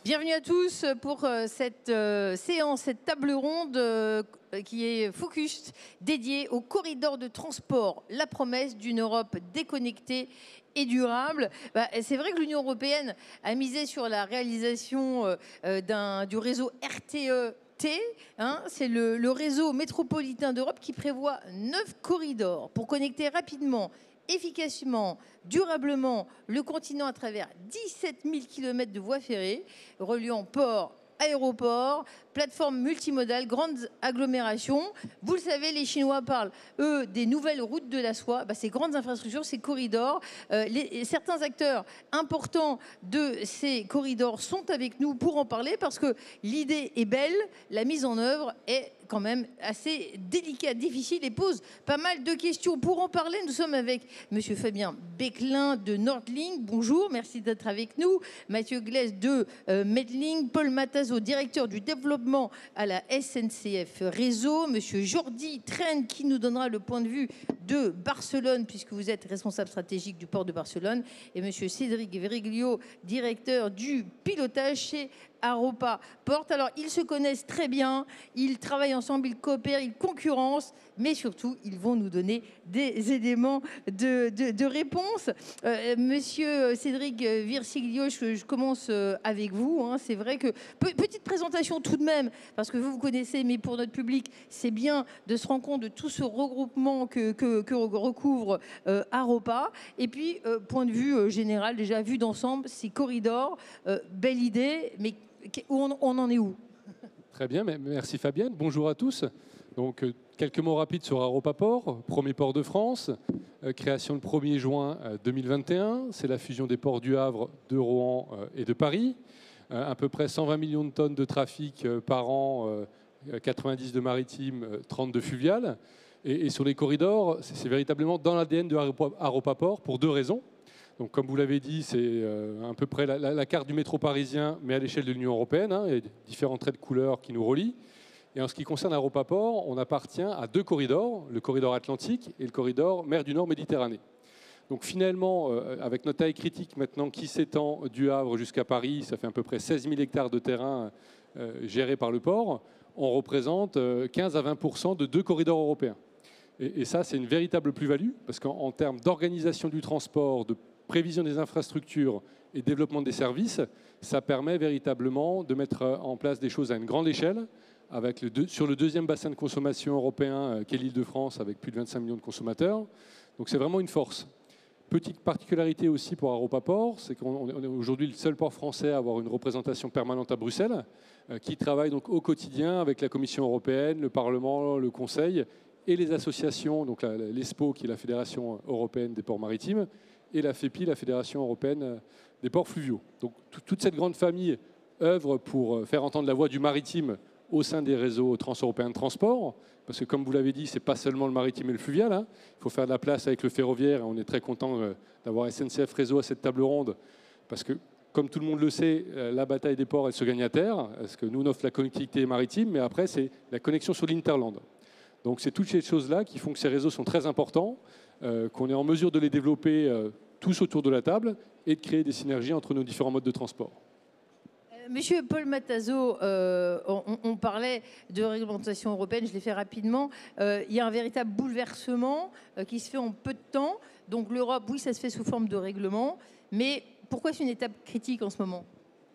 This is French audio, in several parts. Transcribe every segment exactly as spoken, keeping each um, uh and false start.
Bienvenue à tous pour cette euh, séance, cette table ronde euh, qui est focus dédiée au corridor de transport, la promesse d'une Europe déconnectée et durable. Bah, c'est vrai que l'Union européenne a misé sur la réalisation euh, d'un, du réseau R T E T, hein, c'est le, le réseau métropolitain d'Europe qui prévoit neuf corridors pour connecter rapidement, efficacement, durablement le continent à travers dix-sept mille kilomètres de voies ferrées, reliant ports, aéroports, plateformes multimodales, grandes agglomérations. Vous le savez, les Chinois parlent, eux, des nouvelles routes de la soie. Bah, ces grandes infrastructures, ces corridors, euh, les, certains acteurs importants de ces corridors sont avec nous pour en parler parce que l'idée est belle, la mise en œuvre est quand même assez délicate, difficile et pose pas mal de questions. Pour en parler, nous sommes avec Monsieur Fabien Beclin de Nordlink. Bonjour, merci d'être avec nous. Mathieu Glaise de euh, Medlink, Paul Matazo, directeur du développement à la S N C F Réseau, Monsieur Jordi Tren qui nous donnera le point de vue de Barcelone puisque vous êtes responsable stratégique du port de Barcelone, et Monsieur Cédric Veriglio, directeur du pilotage chez Aropa Port. Alors, ils se connaissent très bien, ils travaillent ensemble, ils coopèrent, ils concurrencent, mais surtout, ils vont nous donner des éléments de, de, de réponse. Euh, Monsieur Cédric Virsiglio, je, je commence avec vous. Hein. C'est vrai que, petite présentation tout de même, parce que vous vous connaissez, mais pour notre public, c'est bien de se rendre compte de tout ce regroupement que, que, que recouvre euh, Aropa. Et puis, euh, point de vue euh, général, déjà vu d'ensemble, ces corridors, euh, belle idée, mais on, on en est où? Très bien, merci Fabienne. Bonjour à tous. Donc, euh, quelques mots rapides sur Aropa Port, premier port de France, euh, création le premier juin deux mille vingt et un. C'est la fusion des ports du Havre, de Rouen euh, et de Paris. Euh, à peu près cent vingt millions de tonnes de trafic euh, par an, euh, quatre-vingt-dix de maritime, euh, trente de fluvial. Et, et sur les corridors, c'est véritablement dans l'A D N de Aropa, Aropa Port pour deux raisons. Donc, comme vous l'avez dit, c'est euh, à peu près la, la, la carte du métro parisien, mais à l'échelle de l'Union européenne. Hein, il y a différents traits de couleur qui nous relient. Et en ce qui concerne Aropa Port, on appartient à deux corridors, le corridor Atlantique et le corridor mer du Nord-Méditerranée. Donc finalement, euh, avec notre taille critique maintenant qui s'étend du Havre jusqu'à Paris, ça fait à peu près seize mille hectares de terrain euh, gérés par le port, on représente euh, quinze à vingt pour cent de deux corridors européens. Et, et ça, c'est une véritable plus-value, parce qu'en termes d'organisation du transport, de prévision des infrastructures et développement des services, ça permet véritablement de mettre en place des choses à une grande échelle, avec le deux, sur le deuxième bassin de consommation européen, qu'est l'Île-de-France, avec plus de vingt-cinq millions de consommateurs. Donc c'est vraiment une force. Petite particularité aussi pour Aropa Port, c'est qu'on est aujourd'hui le seul port français à avoir une représentation permanente à Bruxelles, qui travaille donc au quotidien avec la Commission européenne, le Parlement, le Conseil et les associations, donc l'ESPO, qui est la Fédération européenne des ports maritimes, et la FEPI, la Fédération européenne des ports fluviaux. Donc toute cette grande famille œuvre pour faire entendre la voix du maritime au sein des réseaux transeuropéens de transport, parce que comme vous l'avez dit, ce n'est pas seulement le maritime et le fluvial, hein. Il faut faire de la place avec le ferroviaire, et on est très content d'avoir S N C F Réseau à cette table ronde, parce que comme tout le monde le sait, la bataille des ports, elle se gagne à terre, parce que nous, on offre la connectivité maritime, mais après, c'est la connexion sur l'Interland. Donc c'est toutes ces choses-là qui font que ces réseaux sont très importants, euh, qu'on est en mesure de les développer euh, tous autour de la table et de créer des synergies entre nos différents modes de transport. Monsieur Paul Matazo, euh, on, on parlait de réglementation européenne, je l'ai fait rapidement. Euh, il y a un véritable bouleversement euh, qui se fait en peu de temps. Donc l'Europe, oui, ça se fait sous forme de règlement. Mais pourquoi c'est une étape critique en ce moment ?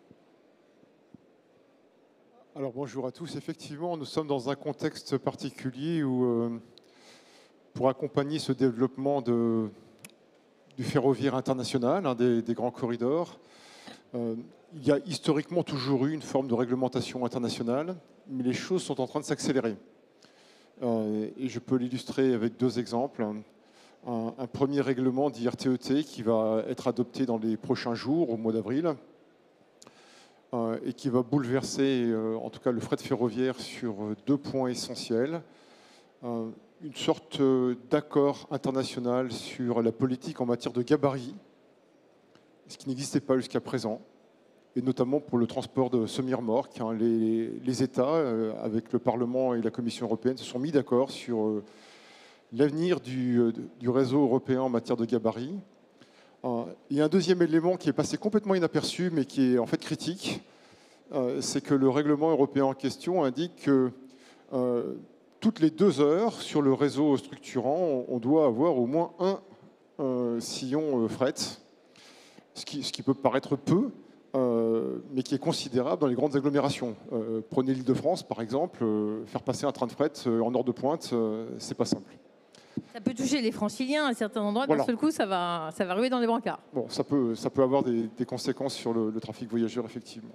Alors bonjour à tous. Effectivement, nous sommes dans un contexte particulier où, euh, pour accompagner ce développement de, du ferroviaire international, un des, des grands corridors, euh, il y a historiquement toujours eu une forme de réglementation internationale, mais les choses sont en train de s'accélérer. Euh, et je peux l'illustrer avec deux exemples. Un, un premier règlement dit R T E T qui va être adopté dans les prochains jours, au mois d'avril, euh, et qui va bouleverser, euh, en tout cas, le fret ferroviaire sur deux points essentiels. Euh, une sorte d'accord international sur la politique en matière de gabarit, ce qui n'existait pas jusqu'à présent, et notamment pour le transport de semi-remorques. Hein, les, les États, euh, avec le Parlement et la Commission européenne, se sont mis d'accord sur euh, l'avenir du, du réseau européen en matière de gabarit. Euh, il y a un deuxième élément qui est passé complètement inaperçu, mais qui est en fait critique, euh, c'est que le règlement européen en question indique que euh, toutes les deux heures, sur le réseau structurant, on doit avoir au moins un euh, sillon euh, fret, ce qui, ce qui peut paraître peu, euh, mais qui est considérable dans les grandes agglomérations. Euh, prenez l'Île-de-France, par exemple, euh, faire passer un train de fret euh, en heure de pointe, euh, c'est pas simple. Ça peut toucher les franciliens à certains endroits, Voilà. d'un seul coup, ça va, ça va ruer dans les brancards. Bon, ça peut, ça peut avoir des, des conséquences sur le, le trafic voyageur, effectivement.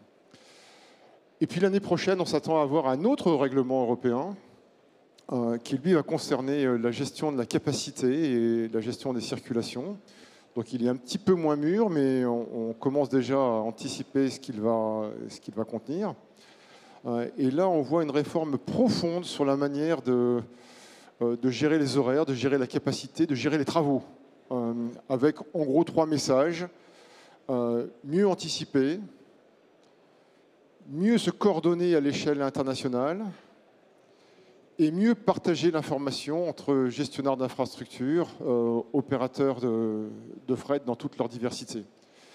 Et puis l'année prochaine, on s'attend à avoir un autre règlement européen euh, qui, lui, va concerner la gestion de la capacité et la gestion des circulations. Donc il est un petit peu moins mûr, mais on, on commence déjà à anticiper ce qu'il va, ce qu'il va contenir. Euh, et là, on voit une réforme profonde sur la manière de, euh, de gérer les horaires, de gérer la capacité, de gérer les travaux, euh, avec en gros trois messages. Euh, mieux anticiper, mieux se coordonner à l'échelle internationale et mieux partager l'information entre gestionnaires d'infrastructures, euh, opérateurs de, de fret dans toute leur diversité.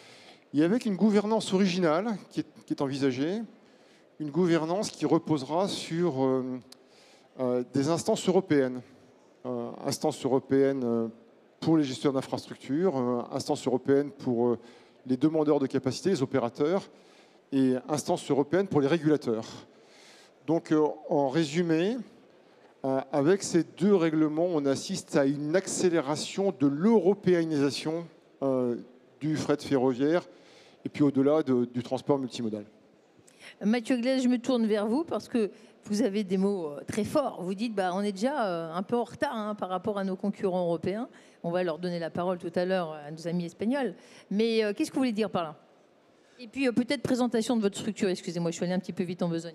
Et avec une gouvernance originale qui est, qui est envisagée, une gouvernance qui reposera sur euh, euh, des instances européennes. Euh, instances européennes euh, pour les gestionnaires d'infrastructures, euh, instances européennes pour euh, les demandeurs de capacité, les opérateurs, et instances européennes pour les régulateurs. Donc, euh, en résumé, euh, avec ces deux règlements, on assiste à une accélération de l'européanisation euh, du fret ferroviaire et puis au-delà de, du transport multimodal. Mathieu Glaise, je me tourne vers vous parce que vous avez des mots très forts. Vous dites bah, on est déjà un peu en retard hein, par rapport à nos concurrents européens. On va leur donner la parole tout à l'heure à nos amis espagnols. Mais euh, qu'est-ce que vous voulez dire par là? Et puis euh, peut-être présentation de votre structure. Excusez-moi, je suis allé un petit peu vite en besogne.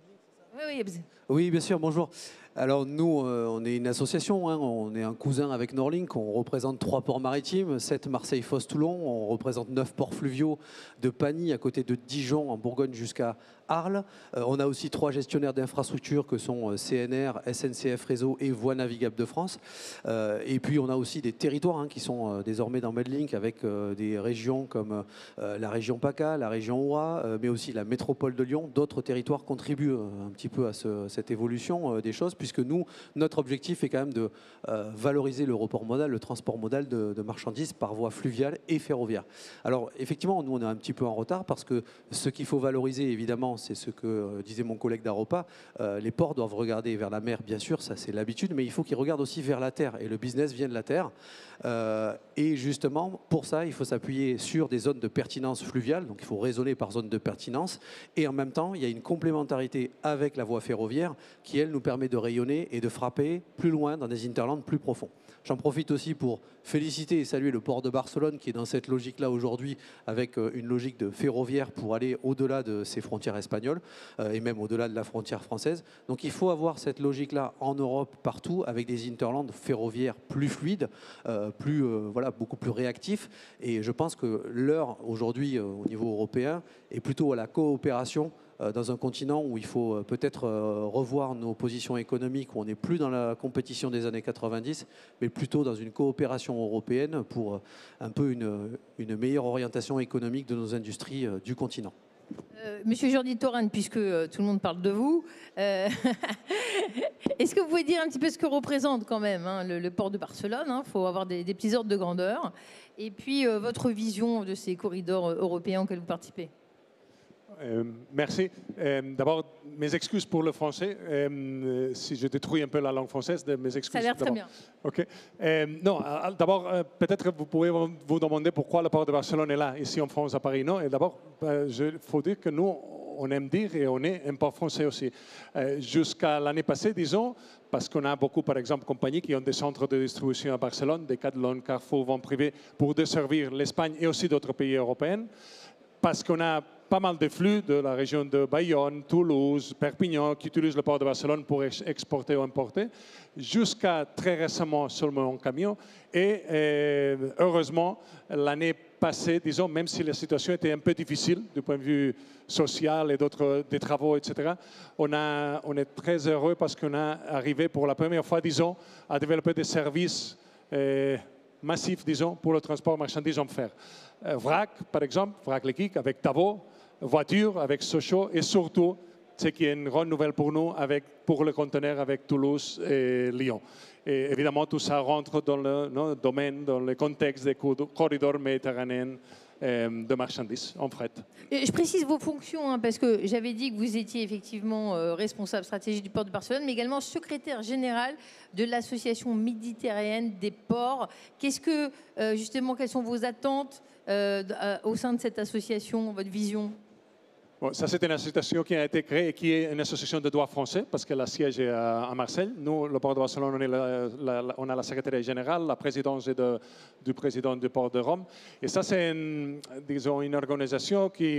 Oui, oui, oui, bien sûr, bonjour. Alors nous, euh, on est une association, hein, on est un cousin avec Norlink, on représente trois ports maritimes, sept Marseille, Fos, Toulon, on représente neuf ports fluviaux de Pagny à côté de Dijon en Bourgogne jusqu'à Arles. Euh, on a aussi trois gestionnaires d'infrastructures que sont C N R, S N C F Réseau et Voies Navigables de France. Euh, et puis on a aussi des territoires hein, qui sont euh, désormais dans Medlink avec euh, des régions comme euh, la région PACA, la région Ouah, euh, mais aussi la métropole de Lyon. D'autres territoires contribuent euh, un petit peu à ce, cette évolution euh, des choses, puisque nous, notre objectif est quand même de euh, valoriser le report modal, le transport modal de, de marchandises par voie fluviale et ferroviaire. Alors effectivement, nous on est un petit peu en retard parce que ce qu'il faut valoriser évidemment, c'est ce que euh, disait mon collègue d'Aropa, euh, les ports doivent regarder vers la mer bien sûr, ça c'est l'habitude, mais il faut qu'ils regardent aussi vers la terre et le business vient de la terre. Euh, et justement, pour ça, il faut s'appuyer sur des zones de pertinence fluviale, donc il faut raisonner par zone de pertinence, et en même temps, il y a une complémentarité avec la voie ferroviaire qui, elle, nous permet de rayonner et de frapper plus loin dans des hinterlands plus profonds. J'en profite aussi pour féliciter et saluer le port de Barcelone qui est dans cette logique-là aujourd'hui avec une logique de ferroviaire pour aller au-delà de ses frontières espagnoles euh, et même au-delà de la frontière française. Donc il faut avoir cette logique-là en Europe partout avec des hinterlands ferroviaires plus fluides, euh, plus, euh, voilà, beaucoup plus réactifs. Et je pense que l'heure aujourd'hui euh, au niveau européen est plutôt à la coopération dans un continent où il faut peut-être revoir nos positions économiques, où on n'est plus dans la compétition des années quatre-vingt-dix, mais plutôt dans une coopération européenne pour un peu une, une meilleure orientation économique de nos industries du continent. Euh, Monsieur Jordi Torrent, puisque euh, tout le monde parle de vous, euh, est-ce que vous pouvez dire un petit peu ce que représente quand même hein, le, le port de Barcelone? Il hein, faut avoir des, des petits ordres de grandeur. Et puis euh, votre vision de ces corridors européens auxquels vous participez. Euh, merci. Euh, D'abord, mes excuses pour le français. Euh, si je détruis un peu la langue française, de mes excuses. Ça a l'air très bien. Ok. Euh, non, d'abord, euh, peut-être que vous pouvez vous demander pourquoi le port de Barcelone est là, ici en France, à Paris. Non, et d'abord, il euh, faut dire que nous, on aime dire et on est un port français aussi. Euh, Jusqu'à l'année passée, disons, parce qu'on a beaucoup, par exemple, de compagnies qui ont des centres de distribution à Barcelone, Decathlon, Carrefour, vont privés, pour desservir l'Espagne et aussi d'autres pays européens, parce qu'on a pas mal de flux de la région de Bayonne, Toulouse, Perpignan, qui utilisent le port de Barcelone pour exporter ou importer, jusqu'à très récemment seulement en camion. Et euh, heureusement, l'année passée, disons, même si la situation était un peu difficile du point de vue social et d'autres des travaux, et cetera, on, a, on est très heureux parce qu'on a arrivé pour la première fois, disons, à développer des services euh, massifs, disons, pour le transport marchandises en fer. Euh, V R A C, par exemple, V R A C Lequic avec Tavo, voitures, avec Sochaux, et surtout, ce qui est une grande nouvelle pour nous, avec, pour le conteneur avec Toulouse et Lyon. Et évidemment, tout ça rentre dans le no, domaine, dans le contexte des corridors méditerranéens euh, de marchandises en fret. Et je précise vos fonctions, hein, parce que j'avais dit que vous étiez effectivement euh, responsable stratégique du port de Barcelone, mais également secrétaire général de l'association méditerranéenne des ports. Qu'est-ce que, euh, justement, quelles sont vos attentes euh, au sein de cette association, votre vision ? Bon, ça, c'est une association qui a été créée et qui est une association de droit français parce que la siège est à, à Marseille. Nous, le port de Barcelone, on, est la, la, la, on a la secrétaire générale, la présidence est de, du président du port de Rome. Et ça, c'est une, disons, une organisation qui,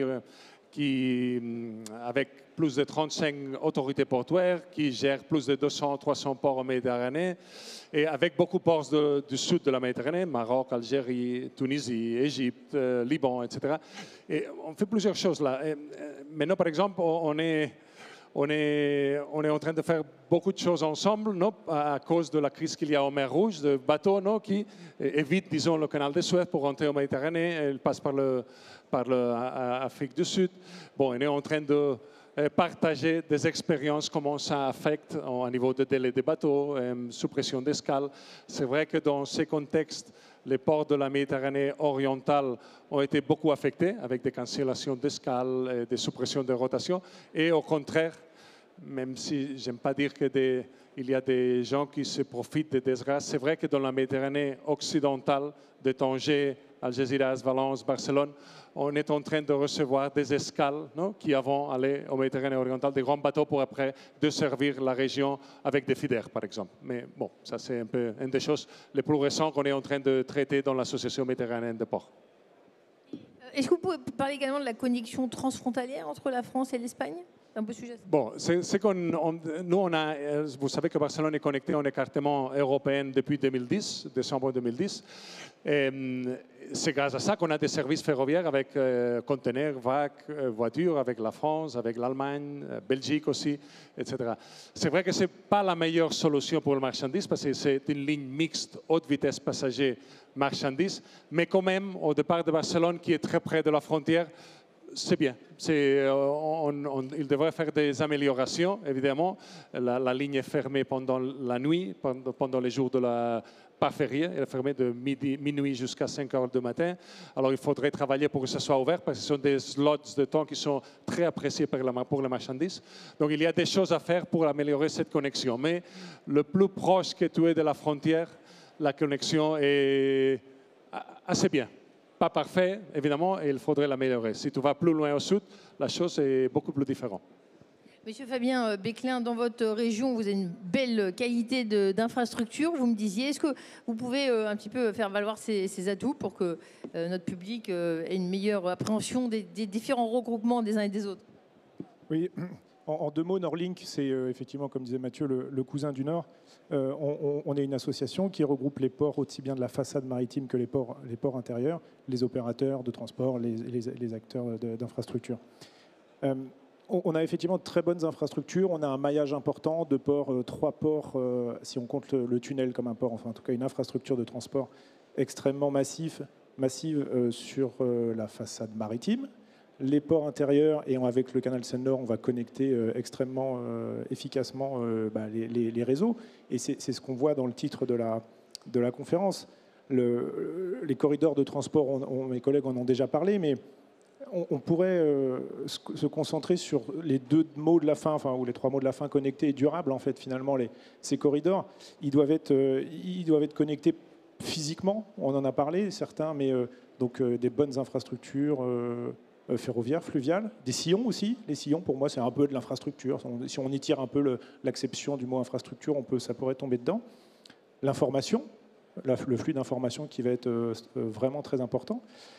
qui, avec plus de trente-cinq autorités portuaires, qui gère plus de deux cents à trois cents ports en Méditerranée, et avec beaucoup de ports de, du sud de la Méditerranée, Maroc, Algérie, Tunisie, Égypte, euh, Liban, et cetera. Et on fait plusieurs choses là. Et, maintenant, par exemple, on est, on, est, on est en train de faire beaucoup de choses ensemble, non, à cause de la crise qu'il y a en mer Rouge, de bateaux non, qui évitent, disons, le canal de Suez pour rentrer en Méditerranée. Ils passent par le, par l'Afrique du Sud. Bon, on est en train de partager des expériences, comment ça affecte au niveau de délai des bateaux, euh, suppression d'escale. C'est vrai que dans ces contextes, les ports de la Méditerranée orientale ont été beaucoup affectés avec des cancellations d'escale, des suppressions de rotation. Et au contraire, même si je n'aime pas dire qu'il y a des gens qui se profitent des disgrâces, c'est vrai que dans la Méditerranée occidentale, de Tanger, Algésiras, Valence, Barcelone, on est en train de recevoir des escales non, qui avant allaient au Méditerranée orientale, des grands bateaux pour après desservir la région avec des feeders, par exemple. Mais bon, ça c'est un peu une des choses les plus récentes qu'on est en train de traiter dans l'Association méditerranéenne de ports. Est-ce que vous pouvez parler également de la connexion transfrontalière entre la France et l'Espagne ? C'est un peu sujet. Bon, c'est qu'on, on, nous, on a, vous savez que Barcelone est connecté en écartement européen depuis deux mille dix, décembre deux mille dix. C'est grâce à ça qu'on a des services ferroviaires avec euh, conteneurs, vagues, euh, voitures, avec la France, avec l'Allemagne, euh, Belgique aussi, et cetera. C'est vrai que ce n'est pas la meilleure solution pour le marchandise parce que c'est une ligne mixte haute vitesse passager-marchandise, mais quand même, au départ de Barcelone, qui est très près de la frontière, c'est bien. C'est, on, on, il devrait faire des améliorations, évidemment. La, la ligne est fermée pendant la nuit, pendant, pendant les jours de la pas férié. Elle est fermée de midi, minuit jusqu'à cinq heures du matin. Alors, il faudrait travailler pour que ça soit ouvert parce que ce sont des slots de temps qui sont très appréciés pour, la, pour les marchandises. Donc, il y a des choses à faire pour améliorer cette connexion. Mais le plus proche que tu es de la frontière, la connexion est assez bien. Pas parfait, évidemment, et il faudrait l'améliorer. Si tu vas plus loin au sud, la chose est beaucoup plus différente. Monsieur Fabien Beclin, dans votre région, vous avez une belle qualité d'infrastructure, vous me disiez. Est-ce que vous pouvez euh, un petit peu faire valoir ces, ces atouts pour que euh, notre public euh, ait une meilleure appréhension des, des différents regroupements des uns et des autres? Oui, en, en deux mots, Norlink, c'est euh, effectivement, comme disait Mathieu, le, le cousin du Nord. Euh, on, on est une association qui regroupe les ports, aussi bien de la façade maritime que les ports, les ports intérieurs, les opérateurs de transport, les, les, les acteurs d'infrastructure. Euh, on a effectivement de très bonnes infrastructures. On a un maillage important de ports, euh, trois ports, euh, si on compte le, le tunnel comme un port, enfin en tout cas une infrastructure de transport extrêmement massive, massive euh, sur euh, la façade maritime. Les ports intérieurs, et avec le canal Seine-Nord, on va connecter euh, extrêmement euh, efficacement euh, bah, les, les, les réseaux. Et c'est ce qu'on voit dans le titre de la, de la conférence. Le, les corridors de transport, on, on, mes collègues en ont déjà parlé, mais on, on pourrait euh, se concentrer sur les deux mots de la fin, enfin, ou les trois mots de la fin, connectés et durables, en fait, finalement, les, ces corridors. Ils doivent être, euh, ils doivent être connectés physiquement, on en a parlé, certains, mais euh, donc euh, des bonnes infrastructures euh, ferroviaires, fluviales, des sillons aussi. Les sillons, pour moi, c'est un peu de l'infrastructure. Si on y tire un peu l'acception du mot infrastructure, on peut, ça pourrait tomber dedans. L'information, le flux d'information qui va être euh, vraiment très important.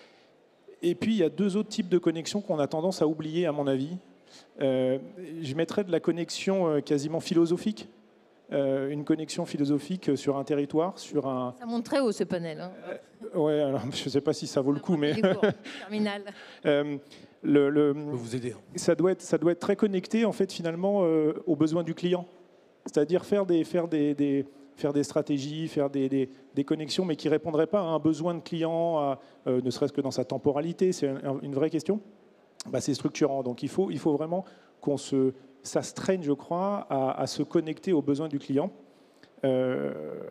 Et puis, il y a deux autres types de connexions qu'on a tendance à oublier, à mon avis. Euh, je mettrais de la connexion euh, quasiment philosophique. Euh, une connexion philosophique sur un territoire, sur un... Ça monte très haut, ce panel. Hein. Euh, ouais, alors, je ne sais pas si ça vaut le coup, mais... Terminal. euh, le, le... Je peux vous aider. Ça doit être, ça doit être très connecté, en fait, finalement, euh, aux besoins du client. C'est-à-dire faire des... Faire des, des faire des stratégies, faire des, des, des connexions, mais qui ne répondraient pas à un besoin de client, à, euh, ne serait-ce que dans sa temporalité. C'est un, une vraie question. bah, c'est structurant. Donc il faut, il faut vraiment qu'on se, s'astreigne, je crois, à, à se connecter aux besoins du client. Euh,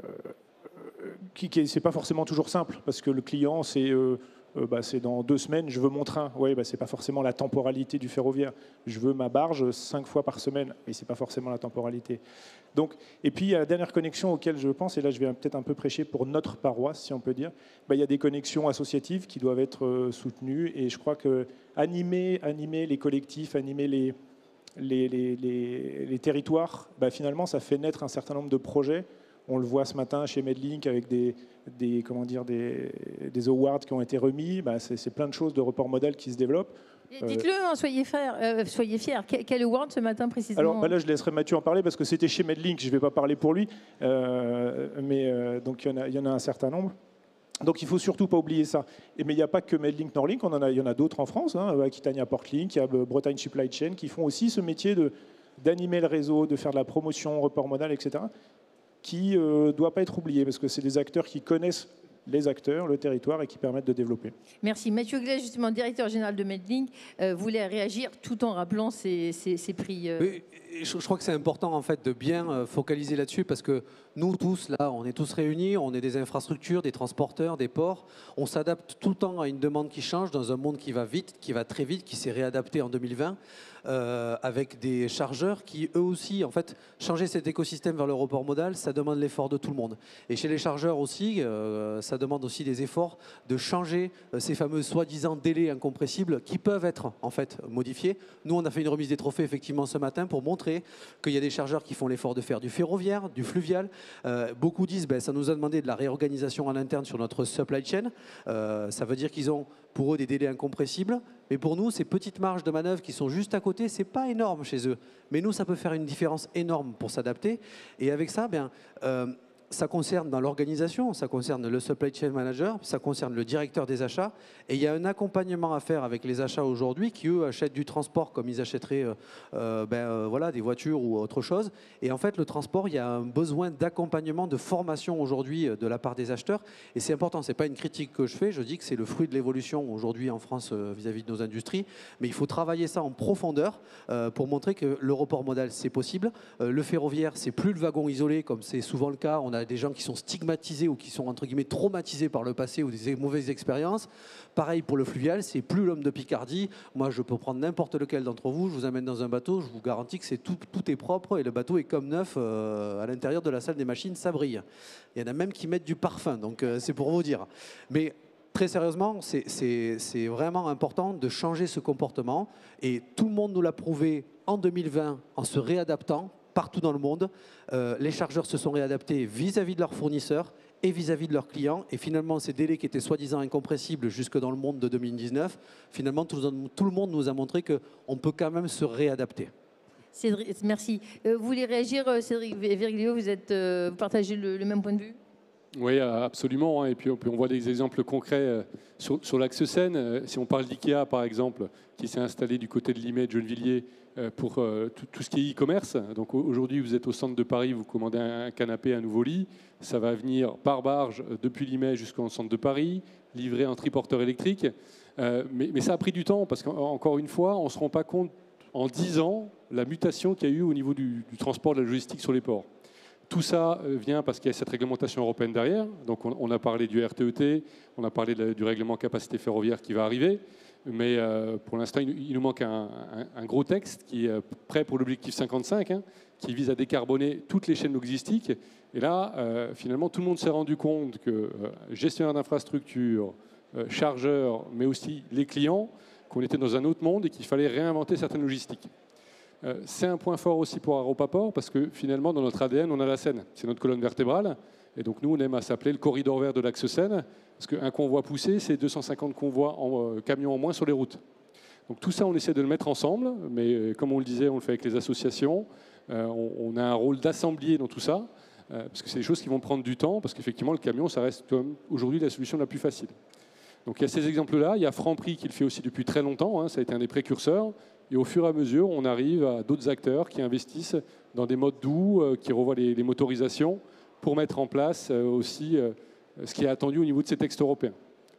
qui, qui c'est pas forcément toujours simple, parce que le client, c'est euh, euh, bah, c'est dans deux semaines, je veux mon train. Oui, bah, c'est pas forcément la temporalité du ferroviaire. Je veux ma barge cinq fois par semaine, mais c'est pas forcément la temporalité. Donc, et puis, il y a la dernière connexion auquel je pense, et là, je vais peut-être un peu prêcher pour notre paroisse, si on peut dire. Bah, il y a des connexions associatives qui doivent être euh, soutenues, et je crois que animer, animer les collectifs, animer les, les, les, les, les territoires, bah, finalement, ça fait naître un certain nombre de projets. On le voit ce matin chez Medlink avec des, des, comment dire, des, des awards qui ont été remis. Bah, c'est, c'est plein de choses de report modal qui se développent. Dites-le, hein, soyez, frère, euh, soyez fiers. Quel, quel award ce matin précisément? Alors bah là, je laisserai Mathieu en parler parce que c'était chez Medlink. Je ne vais pas parler pour lui. Euh, mais euh, donc, il y, en a, il y en a un certain nombre. Donc, il ne faut surtout pas oublier ça. Et, mais il n'y a pas que Medlink, Norlink. On en a, il y en a d'autres en France. Hein, Aquitania Portlink, il y a Bretagne Supply Chain qui font aussi ce métier de, d'animer le réseau, de faire de la promotion, report modal, et cetera qui ne euh, doit pas être oublié, parce que c'est des acteurs qui connaissent les acteurs, le territoire, et qui permettent de développer. Merci. Mathieu Glais, justement, directeur général de Medlink, euh, voulait réagir tout en rappelant ces, ces, ces prix. Euh... Oui, je, je crois que c'est important en fait, de bien focaliser là-dessus, parce que nous tous, là, on est tous réunis, on est des infrastructures, des transporteurs, des ports. On s'adapte tout le temps à une demande qui change, dans un monde qui va vite, qui va très vite, qui s'est réadapté en deux mille vingt. Euh, avec des chargeurs qui, eux aussi, en fait, changer cet écosystème vers le report modal, ça demande l'effort de tout le monde. Et chez les chargeurs aussi, euh, ça demande aussi des efforts de changer euh, ces fameux soi-disant délais incompressibles qui peuvent être, en fait, modifiés. Nous, on a fait une remise des trophées, effectivement, ce matin pour montrer qu'il y a des chargeurs qui font l'effort de faire du ferroviaire, du fluvial. Euh, beaucoup disent, ben, ça nous a demandé de la réorganisation en interne sur notre supply chain. Euh, ça veut dire qu'ils ont, pour eux, des délais incompressibles. Mais pour nous, ces petites marges de manœuvre qui sont juste à côté, c'est pas énorme chez eux. Mais nous, ça peut faire une différence énorme pour s'adapter. Et avec ça, bien, euh, ça concerne dans l'organisation, ça concerne le supply chain manager, ça concerne le directeur des achats. Et il y a un accompagnement à faire avec les achats aujourd'hui qui, eux, achètent du transport comme ils achèteraient euh, ben, euh, voilà, des voitures ou autre chose. Et en fait, le transport, il y a un besoin d'accompagnement, de formation aujourd'hui de la part des acheteurs. Et c'est important, ce n'est pas une critique que je fais, je dis que c'est le fruit de l'évolution aujourd'hui en France euh, vis-à-vis de nos industries. Mais il faut travailler ça en profondeur euh, pour montrer que le report modal, c'est possible. Euh, le ferroviaire, c'est plus le wagon isolé comme c'est souvent le cas. On a des gens qui sont stigmatisés ou qui sont entre guillemets traumatisés par le passé ou des mauvaises expériences. Pareil pour le fluvial, c'est plus l'homme de Picardie. Moi, je peux prendre n'importe lequel d'entre vous, je vous amène dans un bateau, je vous garantis que c'est tout, tout est propre et le bateau est comme neuf euh, à l'intérieur de la salle des machines, ça brille. Il y en a même qui mettent du parfum, donc euh, c'est pour vous dire. Mais très sérieusement, c'est, c'est, c'est vraiment important de changer ce comportement et tout le monde nous l'a prouvé en deux mille vingt en se réadaptant. Partout dans le monde, euh, les chargeurs se sont réadaptés vis-à-vis de leurs fournisseurs et vis-à-vis de leurs clients. Et finalement, ces délais qui étaient soi-disant incompressibles jusque dans le monde de deux mille dix-neuf, finalement, tout, tout le monde nous a montré qu'on peut quand même se réadapter. Cédric, merci. Euh, vous voulez réagir, Cédric Viriglio, vous, êtes, euh, vous partagez le, le même point de vue? Oui, absolument. Et puis on voit des exemples concrets sur, sur l'axe Seine. Si on parle d'IKEA, par exemple, qui s'est installé du côté de Limay, de Gennevilliers, pour tout, tout ce qui est e-commerce. Donc aujourd'hui, vous êtes au centre de Paris, vous commandez un canapé, un nouveau lit. Ça va venir par barge depuis Limay jusqu'au centre de Paris, livré en triporteur électrique. Mais, mais ça a pris du temps, parce qu'encore une fois, on ne se rend pas compte en dix ans la mutation qu'il y a eu au niveau du, du transport, de la logistique sur les ports. Tout ça vient parce qu'il y a cette réglementation européenne derrière. Donc on a parlé du R T E T, on a parlé du règlement capacité ferroviaire qui va arriver. Mais euh, pour l'instant, il, il nous manque un, un, un gros texte qui est prêt pour l'objectif cinquante-cinq, hein, qui vise à décarboner toutes les chaînes logistiques. Et là, euh, finalement, tout le monde s'est rendu compte que euh, gestionnaire d'infrastructure, euh, chargeurs, mais aussi les clients, qu'on était dans un autre monde et qu'il fallait réinventer certaines logistiques. Euh, c'est un point fort aussi pour Aropaport, parce que finalement, dans notre A D N, on a la Seine. C'est notre colonne vertébrale. Et donc nous, on aime à s'appeler le corridor vert de l'axe Seine, parce qu'un convoi poussé, c'est deux cent cinquante convois en euh, camions en moins sur les routes. Donc tout ça, on essaie de le mettre ensemble, mais euh, comme on le disait, on le fait avec les associations. Euh, on, on a un rôle d'assemblier dans tout ça, euh, parce que c'est des choses qui vont prendre du temps, parce qu'effectivement, le camion, ça reste aujourd'hui la solution la plus facile. Donc il y a ces exemples-là. Il y a Franprix qui le fait aussi depuis très longtemps. Hein, ça a été un des précurseurs. Et au fur et à mesure, on arrive à d'autres acteurs qui investissent dans des modes doux, euh, qui revoient les, les motorisations, pour mettre en place euh, aussi euh, ce qui est attendu au niveau de ces textes européens.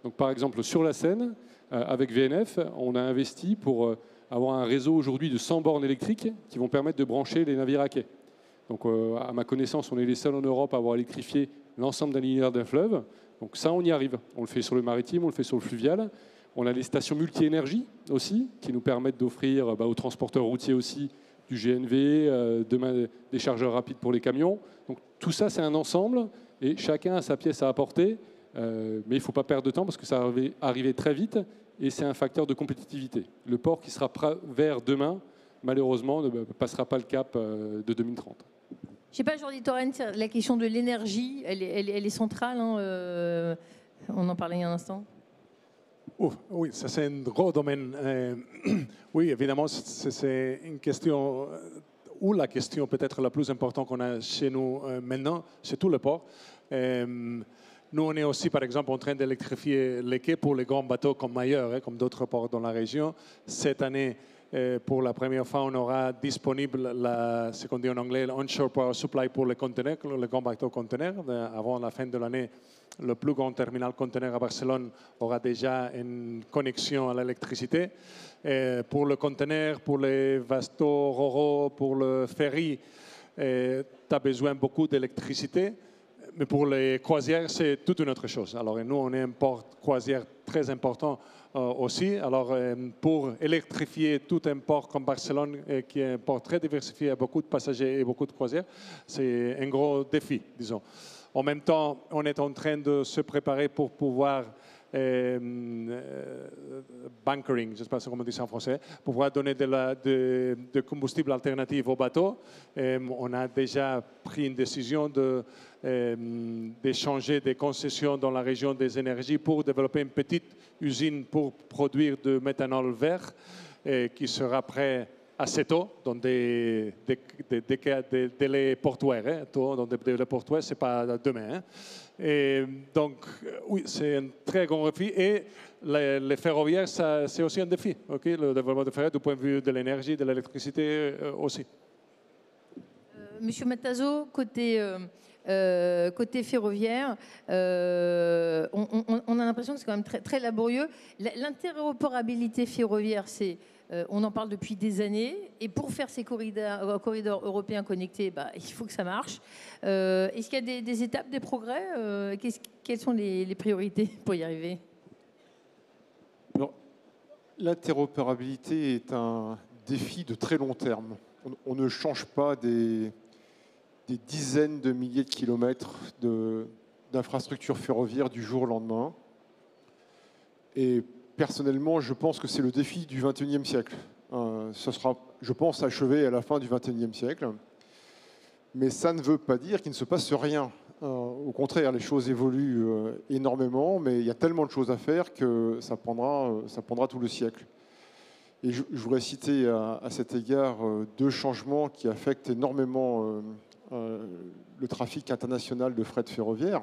Donc, par exemple, sur la Seine, euh, avec V N F, on a investi pour euh, avoir un réseau aujourd'hui de cent bornes électriques qui vont permettre de brancher les navires à quai. Donc, euh, à ma connaissance, on est les seuls en Europe à avoir électrifié l'ensemble d'un linéaire d'un fleuve. Donc ça, on y arrive. On le fait sur le maritime, on le fait sur le fluvial. On a les stations multi-énergie aussi, qui nous permettent d'offrir bah, aux transporteurs routiers aussi du G N V, euh, demain des chargeurs rapides pour les camions. Donc tout ça, c'est un ensemble et chacun a sa pièce à apporter. Euh, mais il ne faut pas perdre de temps parce que ça va arriver très vite et c'est un facteur de compétitivité. Le port qui sera vert demain, malheureusement, ne passera pas le cap euh, de deux mille trente. Je ne sais pas, Jordi Torrent, la question de l'énergie, elle, elle, elle est centrale. Hein, euh, on en parlait il y a un instant. Oh, oui, ça c'est un gros domaine. Euh, oui, évidemment, c'est une question, ou la question peut-être la plus importante qu'on a chez nous euh, maintenant, c'est tout le port. Euh, nous, on est aussi, par exemple, en train d'électrifier les quais pour les grands bateaux comme ailleurs, hein, comme d'autres ports dans la région. Cette année, Euh, pour la première fois, on aura disponible la, ce qu'on dit en anglais, onshore power supply pour les conteneurs, les grands bateaux conteneurs. Avant la fin de l'année, le plus grand terminal conteneur à Barcelone aura déjà une connexion à l'électricité. Pour le conteneur, pour les vastos, roro, pour le ferry, tu as besoin beaucoup d'électricité. Mais pour les croisières, c'est toute une autre chose. Alors, nous, on est un port croisière très important euh, aussi. Alors, euh, pour électrifier tout un port comme Barcelone, euh, qui est un port très diversifié, avec beaucoup de passagers et beaucoup de croisières, c'est un gros défi, disons. En même temps, on est en train de se préparer pour pouvoir Euh, euh, bunkering, je ne sais pas comment on dit ça en français, pour pouvoir donner de, la, de, de combustible alternatif aux bateaux. Euh, on a déjà pris une décision de, euh, d'échanger des concessions dans la région des énergies pour développer une petite usine pour produire du méthanol vert euh, qui sera prêt assez tôt dans des, des, des, des, des délais portuaires. Hein, tôt, dans des délais portuaires, ce n'est pas demain. Hein. Et donc, oui, c'est un très grand défi. Et les, les ferroviaires, c'est aussi un défi. Okay? Le développement de ferroviaire, du point de vue de l'énergie, de l'électricité euh, aussi. Euh, Monsieur Matazo, côté, euh, euh, côté ferroviaire, euh, on, on, on a l'impression que c'est quand même très, très laborieux. L'interopérabilité ferroviaire, c'est... Euh, on en parle depuis des années. Et pour faire ces corridors, corridors européens connectés, bah, il faut que ça marche. Euh, Est-ce qu'il y a des, des étapes, des progrès euh, Quelles sont les, les priorités pour y arriver? L'interopérabilité est un défi de très long terme. On, on ne change pas des, des dizaines de milliers de kilomètres d'infrastructures ferroviaires du jour au lendemain. Et personnellement, je pense que c'est le défi du vingt et unième siècle. Euh, ce sera, je pense, achevé à la fin du vingt et unième siècle. Mais ça ne veut pas dire qu'il ne se passe rien. Euh, au contraire, les choses évoluent euh, énormément, mais il y a tellement de choses à faire que ça prendra, euh, ça prendra tout le siècle. Et je, je voudrais citer à, à cet égard euh, deux changements qui affectent énormément euh, euh, le trafic international de fret ferroviaire.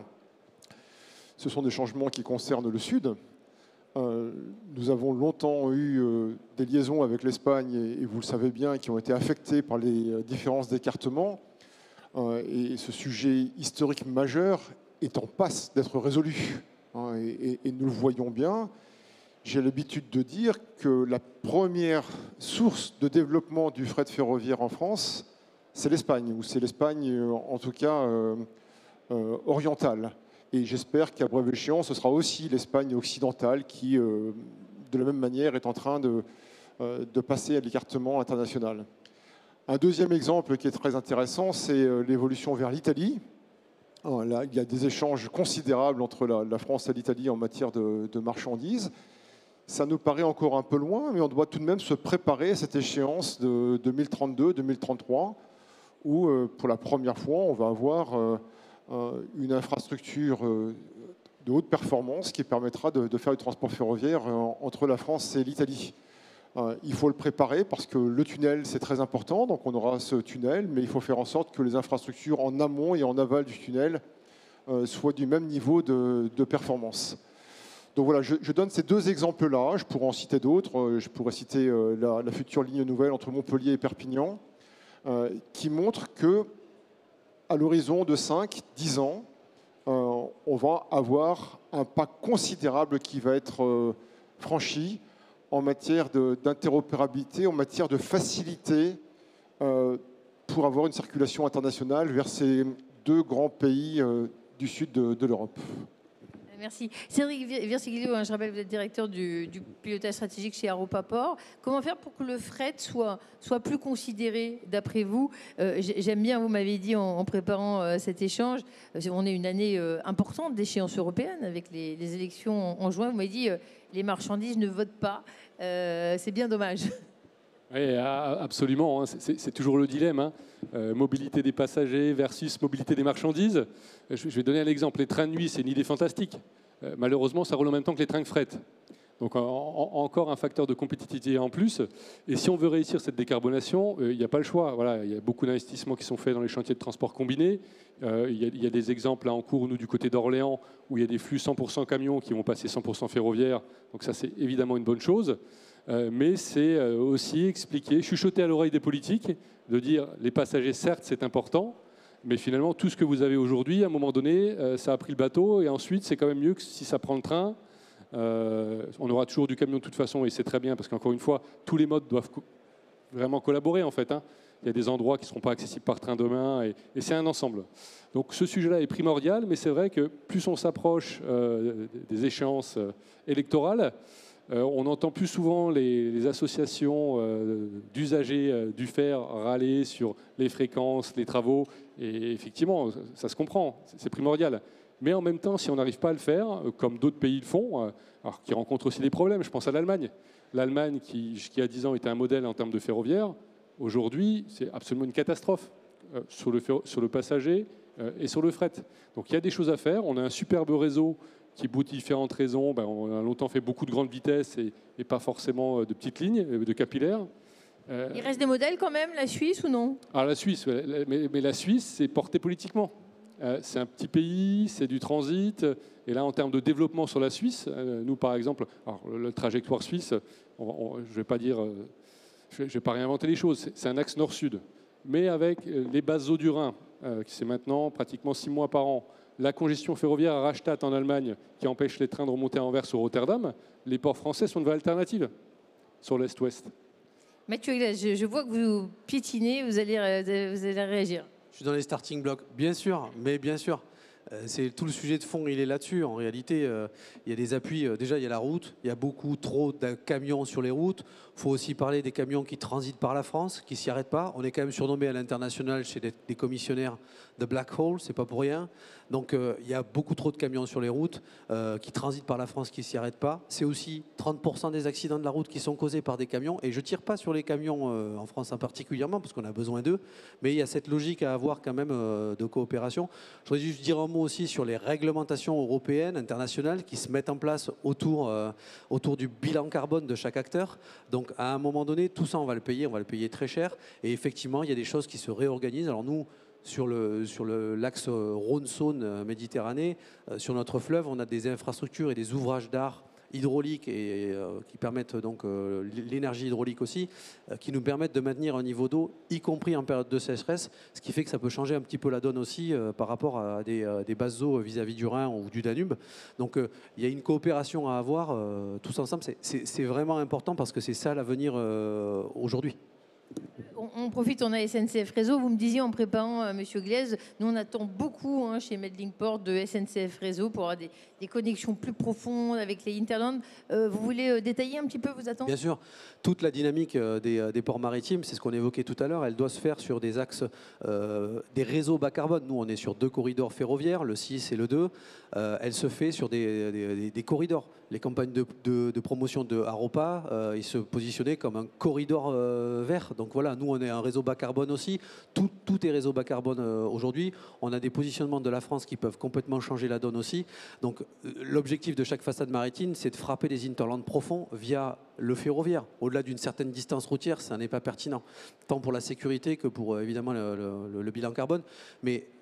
Ce sont des changements qui concernent le Sud. Euh, nous avons longtemps eu euh, des liaisons avec l'Espagne, et, et vous le savez bien, qui ont été affectées par les euh, différences d'écartement. Euh, et ce sujet historique majeur est en passe d'être résolu. Hein, et, et, et nous le voyons bien. J'ai l'habitude de dire que la première source de développement du fret ferroviaire en France, c'est l'Espagne, ou c'est l'Espagne, en tout cas, euh, euh, orientale. Et j'espère qu'à brève échéance, ce sera aussi l'Espagne occidentale qui, euh, de la même manière, est en train de, euh, de passer à l'écartement international. Un deuxième exemple qui est très intéressant, c'est euh, l'évolution vers l'Italie. Euh, là, il y a des échanges considérables entre la, la France et l'Italie en matière de, de marchandises. Ça nous paraît encore un peu loin, mais on doit tout de même se préparer à cette échéance de deux mille trente-deux deux mille trente-trois, où, euh, pour la première fois, on va avoir... Euh, une infrastructure de haute performance qui permettra de, de faire du transport ferroviaire entre la France et l'Italie. Il faut le préparer parce que le tunnel, c'est très important, donc on aura ce tunnel, mais il faut faire en sorte que les infrastructures en amont et en aval du tunnel soient du même niveau de, de performance. Donc voilà, je, je donne ces deux exemples-là, je pourrais en citer d'autres, je pourrais citer la, la future ligne nouvelle entre Montpellier et Perpignan, qui montre que à l'horizon de cinq à dix ans, euh, on va avoir un pas considérable qui va être euh, franchi en matière d'interopérabilité, en matière de facilité euh, pour avoir une circulation internationale vers ces deux grands pays euh, du sud de, de l'Europe. Merci. Cédric Virsiglio, je rappelle, vous êtes directeur du, du pilotage stratégique chez Aropaport. Comment faire pour que le fret soit, soit plus considéré, d'après vous? euh, J'aime bien, vous m'avez dit en, en préparant euh, cet échange, on est une année euh, importante d'échéance européenne avec les, les élections en, en juin. Vous m'avez dit, euh, les marchandises ne votent pas. Euh, C'est bien dommage. Oui, absolument. Hein. C'est toujours le dilemme. Hein. Euh, mobilité des passagers versus mobilité des marchandises. Je vais donner un exemple. Les trains de nuit, c'est une idée fantastique. Euh, malheureusement, ça roule en même temps que les trains de fret. Donc en, en, encore un facteur de compétitivité en plus. Et si on veut réussir cette décarbonation, il euh, n'y a pas le choix. Voilà, il y a beaucoup d'investissements qui sont faits dans les chantiers de transport combinés. Euh, il, y a, il y a des exemples là en cours, nous, du côté d'Orléans, où il y a des flux cent pour cent camions qui vont passer cent pour cent ferroviaires. Donc ça, c'est évidemment une bonne chose. Euh, mais c'est euh, aussi expliquer, chuchoter à l'oreille des politiques, de dire les passagers, certes, c'est important, mais finalement, tout ce que vous avez aujourd'hui, à un moment donné, euh, ça a pris le bateau, et ensuite, c'est quand même mieux que si ça prend le train. Euh, on aura toujours du camion de toute façon, et c'est très bien, parce qu'encore une fois, tous les modes doivent co vraiment collaborer, en fait. Hein. Il y a des endroits qui ne seront pas accessibles par train demain, et, et c'est un ensemble. Donc ce sujet-là est primordial, mais c'est vrai que plus on s'approche euh, des échéances euh, électorales, Euh, on entend plus souvent les, les associations euh, d'usagers euh, du fer râler sur les fréquences, les travaux. Et effectivement, ça se comprend, c'est primordial. Mais en même temps, si on n'arrive pas à le faire, comme d'autres pays le font, euh, alors qui rencontrent aussi des problèmes, je pense à l'Allemagne. L'Allemagne, qui, qui a dix ans était un modèle en termes de ferroviaire, aujourd'hui, c'est absolument une catastrophe euh, sur, le, sur le passager euh, et sur le fret. Donc il y a des choses à faire. On a un superbe réseau qui, pour différentes raisons, ben, on a longtemps fait beaucoup de grandes vitesses et, et pas forcément de petites lignes, de capillaires. Euh, Il reste des modèles quand même, la Suisse ou non? Alors la Suisse, mais, mais la Suisse, c'est porté politiquement. Euh, c'est un petit pays, c'est du transit. Et là, en termes de développement sur la Suisse, euh, nous, par exemple, alors, la trajectoire suisse, on, on, je ne vais pas dire, euh, je ne vais pas réinventer les choses, c'est un axe nord-sud. Mais avec les bases eaux du Rhin, euh, qui c'est maintenant pratiquement six mois par an, la congestion ferroviaire à Rastatt en Allemagne qui empêche les trains de remonter à Anvers ou Rotterdam, les ports français sont une vraie alternative sur l'Est-Ouest. Mathieu Glaise, je, je vois que vous piétinez, vous allez, vous allez réagir. Je suis dans les starting blocks, bien sûr, mais bien sûr. C'est tout le sujet de fond, il est là-dessus. En réalité, euh, il y a des appuis. Euh, déjà, il y a la route. Il y a beaucoup trop de camions sur les routes. Il faut aussi parler des camions qui transitent par la France, qui ne s'y arrêtent pas. On est quand même surnommé à l'international chez des, des commissionnaires de Black Hole, c'est pas pour rien. Donc, euh, il y a beaucoup trop de camions sur les routes euh, qui transitent par la France, qui ne s'y arrêtent pas. C'est aussi trente pour cent des accidents de la route qui sont causés par des camions. Et je ne tire pas sur les camions euh, en France en particulièrement, parce qu'on a besoin d'eux. Mais il y a cette logique à avoir quand même euh, de coopération. Je voudrais juste dire un mot aussi sur les réglementations européennes, internationales, qui se mettent en place autour, euh, autour du bilan carbone de chaque acteur. Donc, à un moment donné, tout ça, on va le payer, on va le payer très cher. Et effectivement, il y a des choses qui se réorganisent. Alors nous, sur le, sur le, l'axe Rhône-Saône Méditerranée, euh, sur notre fleuve, on a des infrastructures et des ouvrages d'art hydrauliques et, et euh, qui permettent donc euh, l'énergie hydraulique aussi, euh, qui nous permettent de maintenir un niveau d'eau, y compris en période de sécheresse, ce qui fait que ça peut changer un petit peu la donne aussi euh, par rapport à des, euh, des bases d'eau vis-à-vis du Rhin ou du Danube. Donc euh, il y a une coopération à avoir euh, tous ensemble. C'est vraiment important parce que c'est ça l'avenir euh, aujourd'hui. On, on profite, on a S N C F Réseau. Vous me disiez en préparant, euh, Monsieur Glaise, nous on attend beaucoup hein, chez Medlingport de S N C F Réseau pour avoir des, des connexions plus profondes avec les hinterlands. Euh, vous voulez euh, détailler un petit peu vos attentes? Bien sûr. Toute la dynamique euh, des, euh, des ports maritimes, c'est ce qu'on évoquait tout à l'heure, elle doit se faire sur des axes, euh, des réseaux bas carbone. Nous, on est sur deux corridors ferroviaires, le six et le deux. Euh, elle se fait sur des, des, des corridors. Les campagnes de, de, de promotion de Aropa, euh, ils se positionnaient comme un corridor euh, vert. Donc voilà, nous, on est un réseau bas carbone aussi. Tout, tout est réseau bas carbone euh, aujourd'hui. On a des positionnements de la France qui peuvent complètement changer la donne aussi. Donc l'objectif de chaque façade maritime, c'est de frapper des hinterlands profonds via le ferroviaire. Au-delà d'une certaine distance routière, ça n'est pas pertinent, tant pour la sécurité que pour euh, évidemment le, le, le bilan carbone. Mais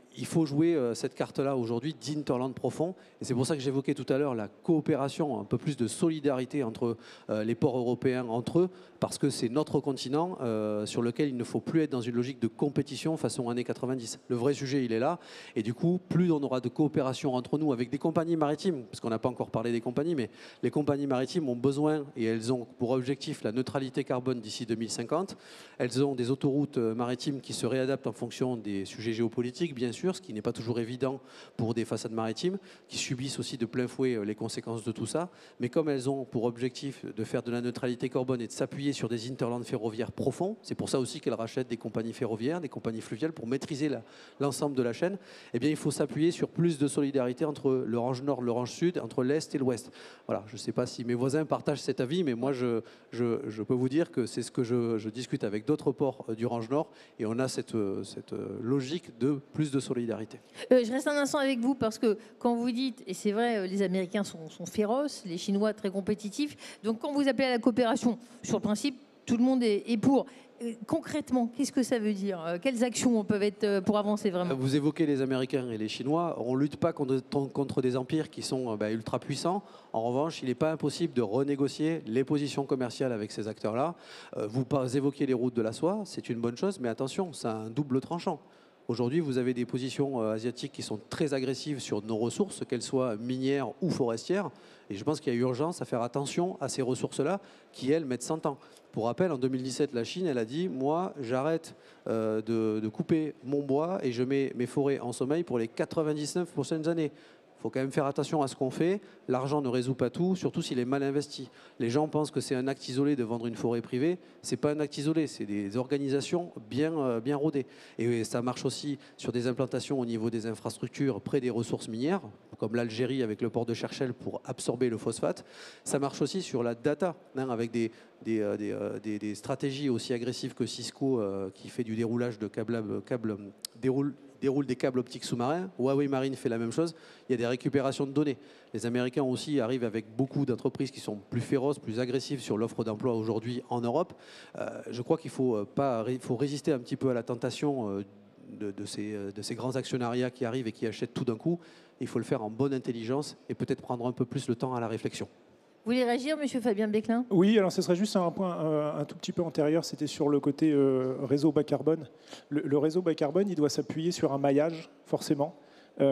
il faut jouer euh, cette carte-là aujourd'hui d'interland profond. Et c'est pour ça que j'évoquais tout à l'heure la coopération, un peu plus de solidarité entre euh, les ports européens, entre eux, parce que c'est notre continent euh, sur lequel il ne faut plus être dans une logique de compétition façon années quatre-vingt-dix. Le vrai sujet, il est là. Et du coup, plus on aura de coopération entre nous avec des compagnies maritimes, parce qu'on n'a pas encore parlé des compagnies, mais les compagnies maritimes ont besoin, et elles ont pour objectif la neutralité carbone d'ici deux mille cinquante. Elles ont des autoroutes maritimes qui se réadaptent en fonction des sujets géopolitiques, bien sûr, ce qui n'est pas toujours évident pour des façades maritimes, qui subissent aussi de plein fouet les conséquences de tout ça. Mais comme elles ont pour objectif de faire de la neutralité carbone et de s'appuyer sur des interlands ferroviaires profonds, c'est pour ça aussi qu'elles rachètent des compagnies ferroviaires, des compagnies fluviales, pour maîtriser l'ensemble de la chaîne, eh bien, il faut s'appuyer sur plus de solidarité entre l'orange nord, l'orange sud, entre l'est et l'ouest. Voilà, je ne sais pas si mes voisins partagent cet avis, mais moi, je, je, je peux vous dire que c'est ce que je, je discute avec d'autres ports du Range Nord, et on a cette, cette logique de plus de solidarité. Euh, je reste un instant avec vous parce que quand vous dites, et c'est vrai, les Américains sont, sont féroces, les Chinois très compétitifs, donc quand vous appelez à la coopération, sur le principe, tout le monde est, est pour. Concrètement, qu'est-ce que ça veut dire? Quelles actions peuvent être pour avancer vraiment? Vous évoquez les Américains et les Chinois. On ne lutte pas contre, contre des empires qui sont bah, ultra puissants. En revanche, il n'est pas impossible de renégocier les positions commerciales avec ces acteurs-là. Vous évoquez les routes de la soie, c'est une bonne chose, mais attention, c'est un double tranchant. Aujourd'hui, vous avez des positions asiatiques qui sont très agressives sur nos ressources, qu'elles soient minières ou forestières. Et je pense qu'il y a urgence à faire attention à ces ressources-là qui, elles, mettent cent ans. Pour rappel, en deux mille dix-sept, la Chine, elle a dit « Moi, j'arrête euh, de, de couper mon bois et je mets mes forêts en sommeil pour les quatre-vingt-dix-neuf prochaines années ». Il faut quand même faire attention à ce qu'on fait. L'argent ne résout pas tout, surtout s'il est mal investi. Les gens pensent que c'est un acte isolé de vendre une forêt privée. Ce n'est pas un acte isolé, c'est des organisations bien, euh, bien rodées. Et ça marche aussi sur des implantations au niveau des infrastructures près des ressources minières, comme l'Algérie avec le port de Cherchell pour absorber le phosphate. Ça marche aussi sur la data, hein, avec des, des, euh, des, euh, des, des stratégies aussi agressives que Cisco, euh, qui fait du déroulage de câbles, câbles, déroule, déroule des câbles optiques sous-marins. Huawei Marine fait la même chose. Il y a des récupérations de données. Les Américains aussi arrivent avec beaucoup d'entreprises qui sont plus féroces, plus agressives sur l'offre d'emploi aujourd'hui en Europe. Euh, je crois qu'il faut, pas, il faut résister un petit peu à la tentation euh, de, de, ces, de ces grands actionnariats qui arrivent et qui achètent tout d'un coup. Il faut le faire en bonne intelligence et peut-être prendre un peu plus le temps à la réflexion. Vous voulez réagir, monsieur Fabien Beclin? Oui, alors ce serait juste un point euh, un tout petit peu antérieur, c'était sur le côté euh, réseau bas carbone. Le, le réseau bas carbone, il doit s'appuyer sur un maillage, forcément. Euh,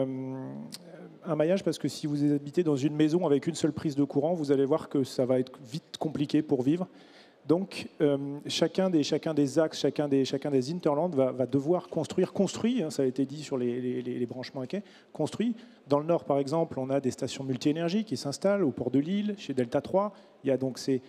un maillage parce que si vous habitez dans une maison avec une seule prise de courant, vous allez voir que ça va être vite compliqué pour vivre. Donc, euh, chacun, des, chacun des axes, chacun des, chacun des interlands va, va devoir construire, construit, hein, ça a été dit sur les, les, les branchements à quai, construit. Dans le nord, par exemple, on a des stations multi-énergie qui s'installent au port de Lille, chez Delta trois. Il y a donc ces,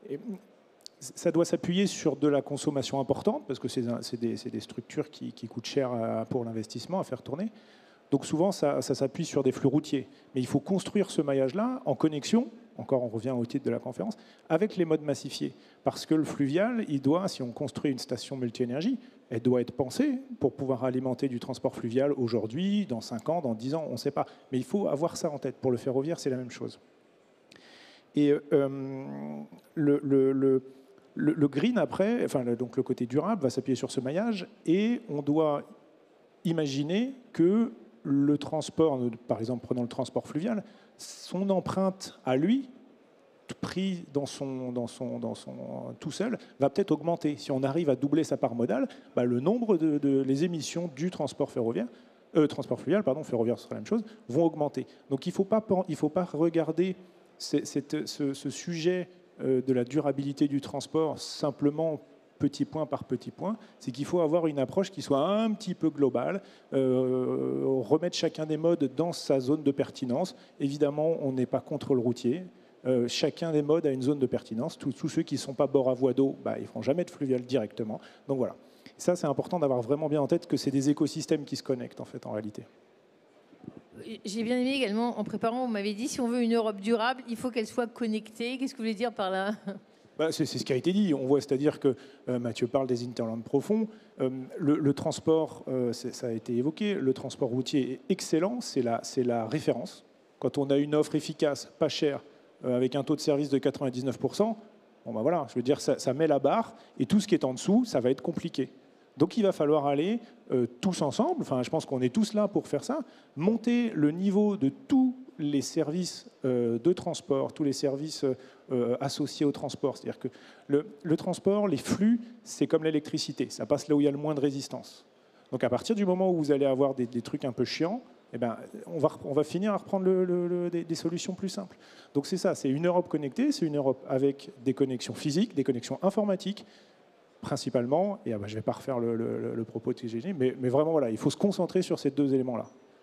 ça doit s'appuyer sur de la consommation importante, parce que c'est des, des structures qui, qui coûtent cher à, pour l'investissement à faire tourner. Donc souvent, ça, ça s'appuie sur des flux routiers. Mais il faut construire ce maillage-là en connexion, encore on revient au titre de la conférence, avec les modes massifiés. Parce que le fluvial, il doit, si on construit une station multi-énergie, elle doit être pensée pour pouvoir alimenter du transport fluvial aujourd'hui, dans cinq ans, dans dix ans, on ne sait pas. Mais il faut avoir ça en tête. Pour le ferroviaire, c'est la même chose. Et euh, le, le, le, le, le green, après, enfin, le, donc le côté durable, va s'appuyer sur ce maillage, et on doit imaginer que le transport, par exemple, prenons le transport fluvial, son empreinte à lui, pris dans son, dans son, dans son, tout seul, va peut-être augmenter. Si on arrive à doubler sa part modale, bah, le nombre de, de les émissions du transport ferroviaire, euh, transport fluvial, pardon, ferroviaire, ce sera la même chose, vont augmenter. Donc il ne faut pas, il faut pas regarder cette, ce, ce sujet euh, de la durabilité du transport simplement petit point par petit point, c'est qu'il faut avoir une approche qui soit un petit peu globale, euh, remettre chacun des modes dans sa zone de pertinence. Évidemment, on n'est pas contre le routier. Euh, chacun des modes a une zone de pertinence. Tous, tous ceux qui ne sont pas bord à voie d'eau, bah, ils ne feront jamais de fluvial directement. Donc voilà. Ça, c'est important d'avoir vraiment bien en tête que c'est des écosystèmes qui se connectent, en fait, en réalité. J'ai bien aimé également, en préparant, vous m'avez dit, si on veut une Europe durable, il faut qu'elle soit connectée. Qu'est-ce que vous voulez dire par là ? Bah, c'est ce qui a été dit. On voit, c'est-à-dire que euh, Mathieu parle des interlands profonds. Euh, le, le transport, euh, ça a été évoqué, le transport routier est excellent, c'est la, c'est la référence. Quand on a une offre efficace, pas chère, euh, avec un taux de service de quatre-vingt-dix-neuf pour cent, bon ben voilà, je veux dire, ça, ça met la barre, et tout ce qui est en dessous, ça va être compliqué. Donc il va falloir aller euh, tous ensemble, enfin je pense qu'on est tous là pour faire ça, monter le niveau de tous les services euh, de transport, tous les services euh, associés au transport. C'est-à-dire que le, le transport, les flux, c'est comme l'électricité, ça passe là où il y a le moins de résistance. Donc à partir du moment où vous allez avoir des, des trucs un peu chiants, eh ben, on, va, on va finir à reprendre le, le, le, des, des solutions plus simples. Donc c'est ça, c'est une Europe connectée, c'est une Europe avec des connexions physiques, des connexions informatiques, principalement, et ah ben, je ne vais pas refaire le, le, le propos de T G G, mais, mais vraiment, voilà, il faut se concentrer sur ces deux éléments-là.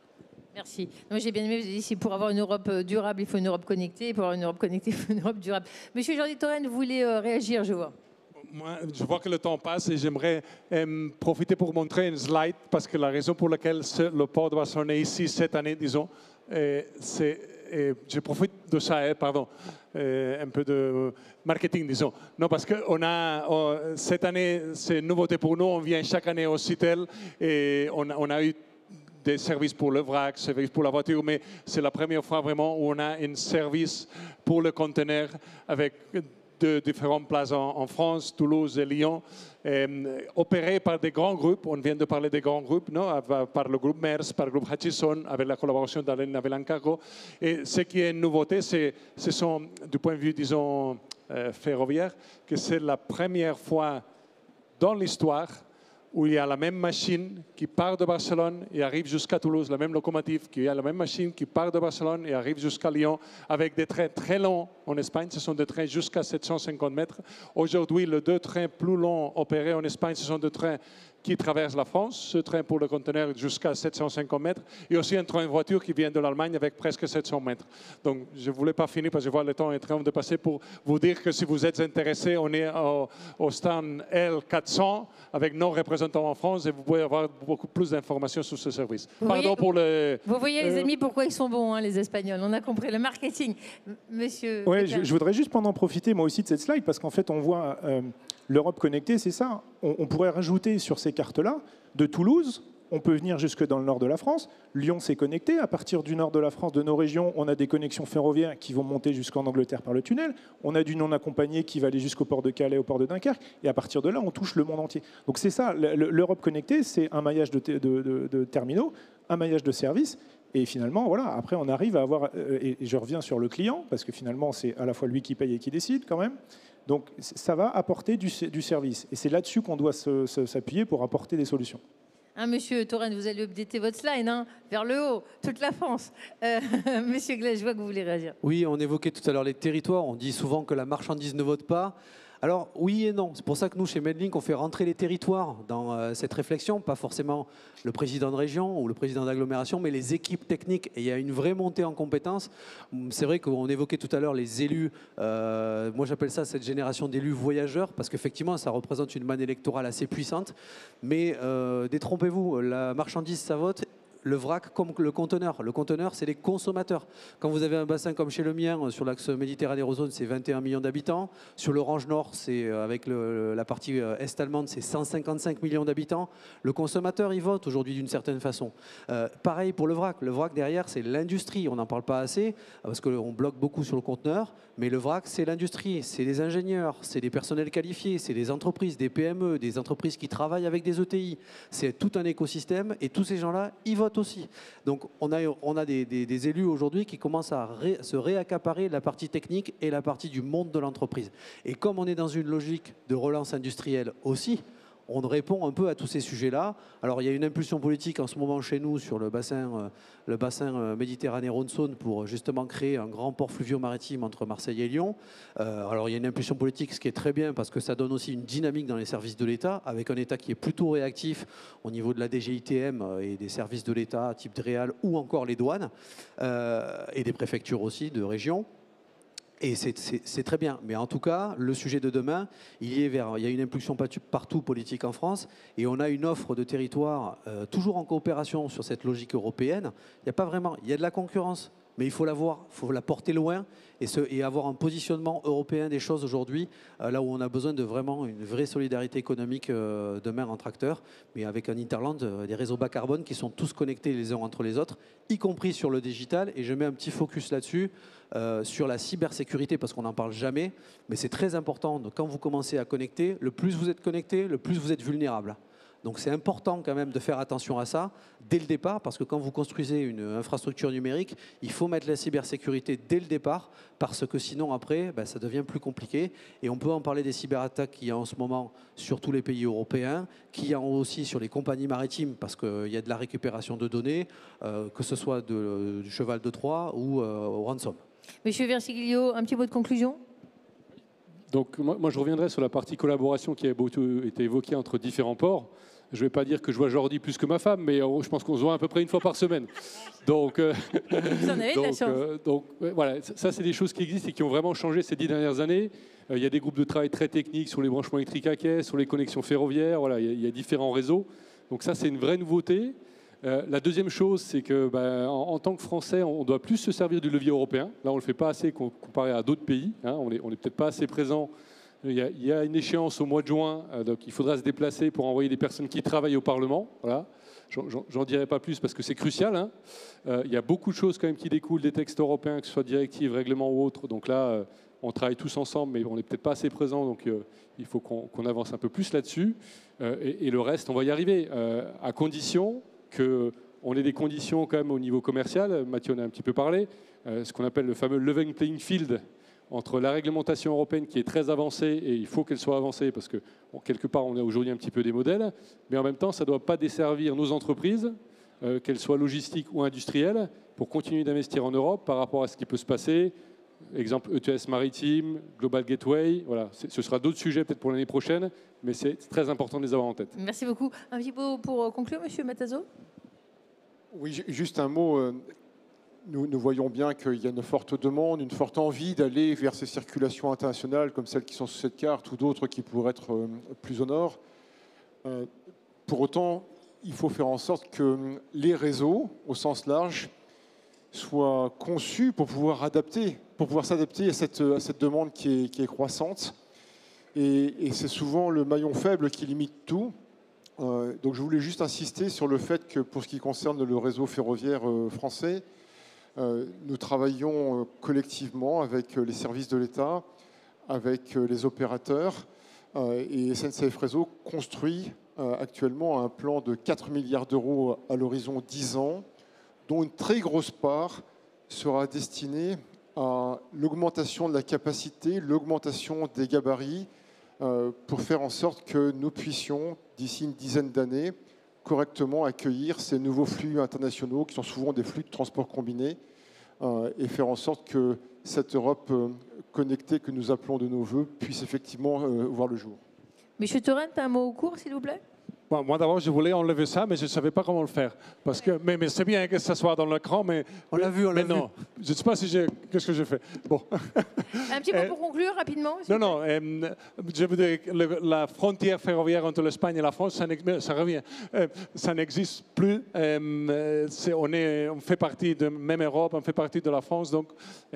Merci. J'ai bien aimé, vous avez dit, c'est pour avoir une Europe durable, il faut une Europe connectée, et pour avoir une Europe connectée, il faut une Europe durable. Monsieur Jordi Torrent, vous voulez euh, réagir, je vois. Moi, je vois que le temps passe et j'aimerais euh, profiter pour montrer une slide parce que la raison pour laquelle le port de Barcelone est ici cette année, disons, euh, c'est, euh, je profite de ça, hein, pardon, euh, un peu de marketing, disons. Non, parce que on a, on, cette année, c'est une nouveauté pour nous, on vient chaque année au CITEL et on, on a eu des services pour le vrac, services pour la voiture, mais c'est la première fois vraiment où on a un service pour le conteneur avec de différentes places en, en France, Toulouse et Lyon, euh, opérés par des grands groupes. On vient de parler des grands groupes, non? Par le groupe Maersk, par le groupe Hutchison, avec la collaboration d'Alain Navelan-Cargo. Et ce qui est une nouveauté, c'est, ce sont, du point de vue, disons, euh, ferroviaire, que c'est la première fois dans l'histoire où il y a la même machine qui part de Barcelone et arrive jusqu'à Toulouse, la même locomotive, qui a la même machine qui part de Barcelone et arrive jusqu'à Lyon, avec des trains très longs en Espagne. Ce sont des trains jusqu'à sept cent cinquante mètres. Aujourd'hui, les deux trains plus longs opérés en Espagne, ce sont des trains qui traverse la France, ce train pour le conteneur jusqu'à sept cent cinquante mètres, et aussi un train de voiture qui vient de l'Allemagne avec presque sept cents mètres. Donc, je ne voulais pas finir parce que je vois le temps est en train de passer pour vous dire que si vous êtes intéressé, on est au, au stand L quatre cents avec nos représentants en France et vous pouvez avoir beaucoup plus d'informations sur ce service. Vous Pardon voyez, pour le... Vous voyez, les euh, amis, pourquoi ils sont bons, hein, les Espagnols. On a compris le marketing. M- Monsieur... Ouais, je, je voudrais juste prendre en profiter, moi aussi, de cette slide, parce qu'en fait, on voit euh, l'Europe connectée, c'est ça. On, on pourrait rajouter sur ces cartes-là, de Toulouse, on peut venir jusque dans le nord de la France. Lyon s'est connecté. À partir du nord de la France, de nos régions, on a des connexions ferroviaires qui vont monter jusqu'en Angleterre par le tunnel. On a du non accompagné qui va aller jusqu'au port de Calais, au port de Dunkerque. Et à partir de là, on touche le monde entier. Donc c'est ça, l'Europe connectée, c'est un maillage de, de, de, de terminaux, un maillage de services. Et finalement, voilà, après, on arrive à avoir... Et je reviens sur le client, parce que finalement, c'est à la fois lui qui paye et qui décide quand même. Donc ça va apporter du, du service. Et c'est là-dessus qu'on doit se, se, s'appuyer pour apporter des solutions. Hein, monsieur Torrent, vous allez updater votre slide, hein, vers le haut, toute la France. Euh, monsieur Glaise, je vois que vous voulez réagir. Oui, on évoquait tout à l'heure les territoires. On dit souvent que la marchandise ne vote pas. Alors oui et non, c'est pour ça que nous chez Medlink on fait rentrer les territoires dans euh, cette réflexion, pas forcément le président de région ou le président d'agglomération, mais les équipes techniques, et il y a une vraie montée en compétences. C'est vrai qu'on évoquait tout à l'heure les élus, euh, moi j'appelle ça cette génération d'élus voyageurs, parce qu'effectivement ça représente une manne électorale assez puissante, mais euh, détrompez-vous, la marchandise ça vote. Le vrac comme le conteneur. Le conteneur, c'est les consommateurs. Quand vous avez un bassin comme chez le mien, sur l'axe Méditerranée-Eurozone, c'est vingt et un millions d'habitants. Sur l'Orange Nord, c'est avec le, la partie est allemande, c'est cent cinquante-cinq millions d'habitants. Le consommateur, il vote aujourd'hui d'une certaine façon. Euh, pareil pour le vrac. Le vrac, derrière, c'est l'industrie. On n'en parle pas assez, parce qu'on bloque beaucoup sur le conteneur. Mais le vrac, c'est l'industrie, c'est les ingénieurs, c'est des personnels qualifiés, c'est des entreprises, des P M E, des entreprises qui travaillent avec des E T I. C'est tout un écosystème et tous ces gens-là, ils votent aussi. Donc on a, on a des, des, des élus aujourd'hui qui commencent à ré, se réaccaparer la partie technique et la partie du monde de l'entreprise. Et comme on est dans une logique de relance industrielle aussi, on répond un peu à tous ces sujets-là. Alors, il y a une impulsion politique en ce moment chez nous sur le bassin, euh, le bassin euh, Méditerranée-Rhône-Saône pour justement créer un grand port fluvio-maritime entre Marseille et Lyon. Euh, alors, il y a une impulsion politique, ce qui est très bien parce que ça donne aussi une dynamique dans les services de l'État, avec un État qui est plutôt réactif au niveau de la D G I T M et des services de l'État type DREAL ou encore les douanes euh, et des préfectures aussi de région. Et c'est très bien. Mais en tout cas, le sujet de demain, il y, est vers, il y a une impulsion partout politique en France et on a une offre de territoire euh, toujours en coopération sur cette logique européenne. Il n'y a pas vraiment, il y a de la concurrence, mais il faut la voir, il faut la porter loin et, ce, et avoir un positionnement européen des choses aujourd'hui, euh, là où on a besoin de vraiment une vraie solidarité économique euh, demain entre acteurs, mais avec un Interland, euh, des réseaux bas carbone qui sont tous connectés les uns entre les autres, y compris sur le digital. Et je mets un petit focus là-dessus. Euh, sur la cybersécurité, parce qu'on n'en parle jamais, mais c'est très important. Donc, quand vous commencez à connecter, le plus vous êtes connecté, le plus vous êtes vulnérable. Donc c'est important quand même de faire attention à ça dès le départ, parce que quand vous construisez une infrastructure numérique, il faut mettre la cybersécurité dès le départ, parce que sinon après, ben, ça devient plus compliqué. Et on peut en parler des cyberattaques qu'il y a en ce moment sur tous les pays européens, qu'il y a aussi sur les compagnies maritimes, parce qu'il y a de la récupération de données, euh, que ce soit de, du cheval de Troie ou euh, au ransom. Monsieur Versiglio, un petit mot de conclusion? Donc moi, moi, je reviendrai sur la partie collaboration qui a beaucoup été évoquée entre différents ports. Je ne vais pas dire que je vois Jordi plus que ma femme, mais euh, je pense qu'on se voit à peu près une fois par semaine. Donc, euh, Vous en avez de la donc, chance. euh, donc euh, voilà, ça c'est des choses qui existent et qui ont vraiment changé ces dix dernières années. Euh, il y a des groupes de travail très techniques sur les branchements électriques à quai, sur les connexions ferroviaires. Voilà, il y a, il y a différents réseaux. Donc ça c'est une vraie nouveauté. Euh, la deuxième chose, c'est que ben, en, en tant que Français, on doit plus se servir du levier européen. Là, on ne le fait pas assez comparé à d'autres pays. Hein. On n'est on est peut-être pas assez présent. Il y, a, il y a une échéance au mois de juin, euh, donc il faudra se déplacer pour envoyer des personnes qui travaillent au Parlement. Voilà. J'en dirai pas plus parce que c'est crucial. Hein. Euh, il y a beaucoup de choses quand même qui découlent des textes européens, que ce soit directives, règlements ou autres. Donc là, euh, on travaille tous ensemble, mais on n'est peut-être pas assez présent. Donc euh, il faut qu'on qu'on avance un peu plus là-dessus. Euh, et, et le reste, on va y arriver, euh, à condition qu'on ait des conditions quand même au niveau commercial. Mathieu en a un petit peu parlé. Euh, ce qu'on appelle le fameux level playing field, entre la réglementation européenne qui est très avancée, et il faut qu'elle soit avancée parce que bon, quelque part on a aujourd'hui un petit peu des modèles, mais en même temps ça ne doit pas desservir nos entreprises, euh, qu'elles soient logistiques ou industrielles, pour continuer d'investir en Europe par rapport à ce qui peut se passer. Exemple E T S maritime, Global Gateway, voilà. Ce sera d'autres sujets peut-être pour l'année prochaine, mais c'est très important de les avoir en tête. Merci beaucoup. Un petit mot pour conclure, Monsieur Matazo? Oui, juste un mot. euh, Nous, nous voyons bien qu'il y a une forte demande, une forte envie d'aller vers ces circulations internationales comme celles qui sont sur cette carte ou d'autres qui pourraient être euh, plus au nord. Euh, pour autant, il faut faire en sorte que les réseaux, au sens large, soient conçus pour pouvoir adapter, pour pouvoir s'adapter à cette, à cette demande qui est, qui est croissante. Et, et c'est souvent le maillon faible qui limite tout. Euh, donc je voulais juste insister sur le fait que pour ce qui concerne le réseau ferroviaire euh, français, Euh, nous travaillons euh, collectivement avec euh, les services de l'État, avec euh, les opérateurs, euh, et S N C F Réseau construit euh, actuellement un plan de quatre milliards d'euros à l'horizon dix ans, dont une très grosse part sera destinée à l'augmentation de la capacité, l'augmentation des gabarits, euh, pour faire en sorte que nous puissions, d'ici une dizaine d'années, correctement accueillir ces nouveaux flux internationaux qui sont souvent des flux de transport combinés euh, et faire en sorte que cette Europe euh, connectée que nous appelons de nos voeux puisse effectivement euh, voir le jour. Monsieur Torrent, un mot au cours, s'il vous plaît? Bon, moi d'abord, je voulais enlever ça, mais je ne savais pas comment le faire. Parce que, mais mais c'est bien que ça soit dans l'écran, mais... On l'a vu, on l'a vu. Mais non, je ne sais pas si j'ai... Qu'est-ce que j'ai fait? Bon. Un petit mot Euh, pour conclure, rapidement. Non, non, euh, je veux dire, le- la frontière ferroviaire entre l'Espagne et la France, ça, n'ex- ça revient. Euh, ça n'existe plus. Euh, c'est- on, est, on fait partie de même Europe, on fait partie de la France, donc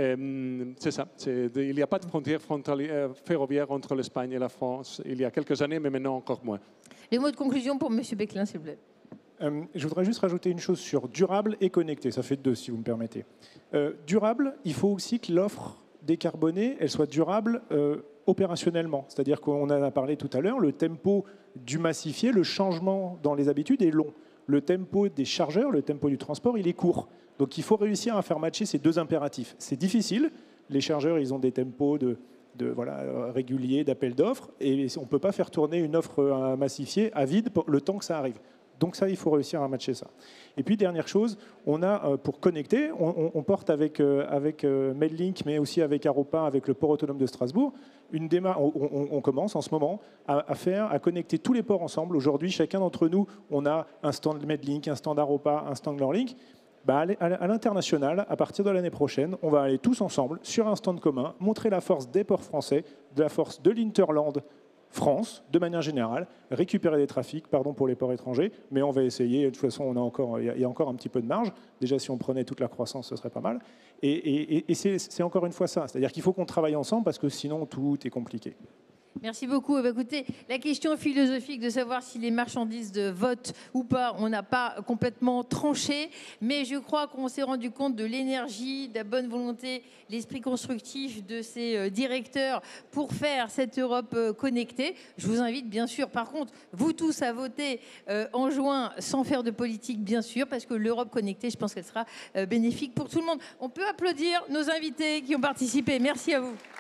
euh, c'est ça. C'est de- il n'y a pas de frontière frontalière- ferroviaire entre l'Espagne et la France. Il y a quelques années, mais maintenant encore moins. Les mots de conclusion pour Monsieur Beclin, s'il vous plaît. Euh, je voudrais juste rajouter une chose sur durable et connecté. Ça fait deux, si vous me permettez. Euh, durable, il faut aussi que l'offre décarbonée, elle soit durable euh, opérationnellement. C'est-à-dire qu'on en a parlé tout à l'heure, le tempo du massifié, le changement dans les habitudes est long. Le tempo des chargeurs, le tempo du transport, il est court. Donc il faut réussir à faire matcher ces deux impératifs. C'est difficile. Les chargeurs, ils ont des tempos de... de, voilà, régulier d'appel d'offres, et on ne peut pas faire tourner une offre euh, massifiée à vide pour le temps que ça arrive. Donc ça, il faut réussir à matcher ça. Et puis, dernière chose, on a, euh, pour connecter, on, on, on porte avec, euh, avec euh, Medlink, mais aussi avec Aropa, avec le port autonome de Strasbourg, une démarche, on, on, on commence en ce moment à, à faire, à connecter tous les ports ensemble. Aujourd'hui, chacun d'entre nous, on a un stand Medlink, un stand Aropa, un stand Norlink. Bah, à l'international, à partir de l'année prochaine, on va aller tous ensemble sur un stand commun, montrer la force des ports français, de la force de l'Interland France, de manière générale, récupérer des trafics, pardon pour les ports étrangers, mais on va essayer, de toute façon, on a encore, il y a encore un petit peu de marge. Déjà, si on prenait toute la croissance, ce serait pas mal. Et, et, et c'est encore une fois ça, c'est-à-dire qu'il faut qu'on travaille ensemble parce que sinon, tout est compliqué. Merci beaucoup. Eh bien, écoutez, la question philosophique de savoir si les marchandises de vote ou pas, on n'a pas complètement tranché, mais je crois qu'on s'est rendu compte de l'énergie, de la bonne volonté, l'esprit constructif de ces euh, directeurs pour faire cette Europe euh, connectée. Je vous invite bien sûr, par contre, vous tous à voter euh, en juin sans faire de politique, bien sûr, parce que l'Europe connectée, je pense qu'elle sera euh, bénéfique pour tout le monde. On peut applaudir nos invités qui ont participé. Merci à vous.